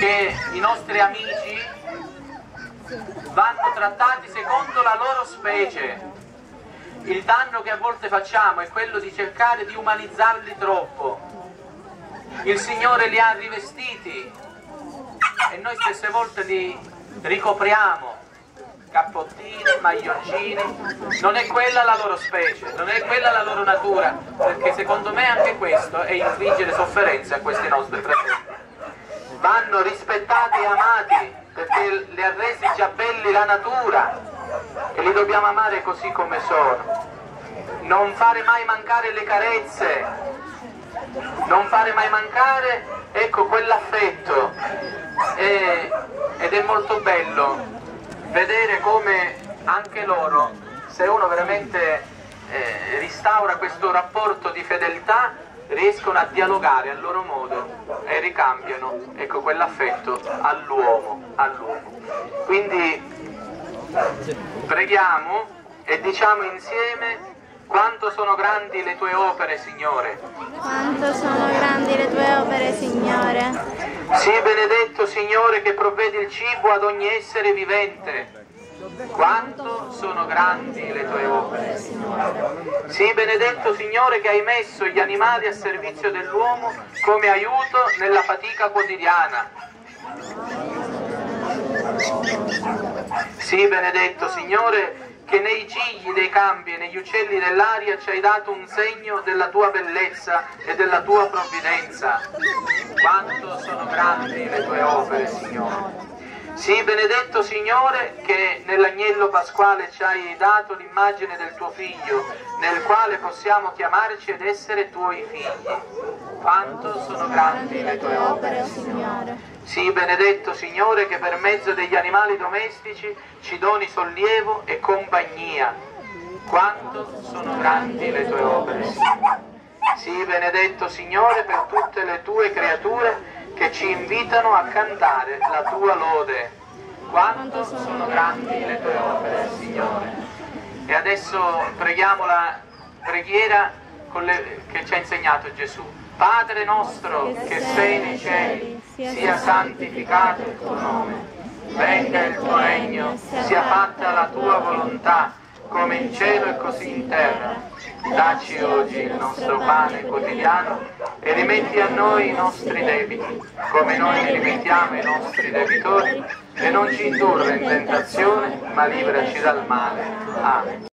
che i nostri amici vanno trattati secondo la loro specie. Il danno che a volte facciamo è quello di cercare di umanizzarli troppo. Il Signore li ha rivestiti e noi spesse volte li ricopriamo, cappottini, maglioncini. Non è quella la loro specie, non è quella la loro natura, perché secondo me anche questo è infliggere sofferenze a questi nostri fratelli. Vanno rispettati e amati, perché li ha resi già belli la natura e li dobbiamo amare così come sono. Non fare mai mancare le carezze, non fare mai mancare, ecco, quell'affetto. Ed è molto bello vedere come anche loro, se uno veramente restaura questo rapporto di fedeltà, riescono a dialogare a loro modo e ricambiano, ecco, quell'affetto all'uomo. Quindi preghiamo e diciamo insieme: quanto sono grandi le tue opere, Signore. Quanto sono grandi le tue opere, Signore. Sii benedetto, Signore, che provvedi il cibo ad ogni essere vivente. Quanto sono grandi le tue opere, Signore. Sii benedetto, Signore, che hai messo gli animali a servizio dell'uomo come aiuto nella fatica quotidiana. Sii benedetto, Signore, che nei gigli dei campi e negli uccelli dell'aria ci hai dato un segno della tua bellezza e della tua provvidenza. Quanto sono grandi le tue opere, Signore. Sii benedetto, Signore, che nell'agnello pasquale ci hai dato l'immagine del tuo Figlio, nel quale possiamo chiamarci ed essere tuoi figli. Quanto sono grandi le tue opere, Signore. Sii benedetto, Signore, che per mezzo degli animali domestici ci doni sollievo e compagnia. Quanto sono grandi le tue opere, Signore. Sii benedetto, Signore, per tutte le tue creature che ci invitano a cantare la tua lode. Quanto sono grandi le tue opere, Signore. E adesso preghiamo la preghiera che ci ha insegnato Gesù. Padre nostro che sei nei cieli, sia santificato il tuo nome. Venga il tuo regno, sia fatta la tua volontà, come in cielo e così in terra. Dacci oggi il nostro pane quotidiano e rimetti a noi i nostri debiti, come noi li rimettiamo ai nostri debitori, e non ci indurre in tentazione, ma liberaci dal male. Amen.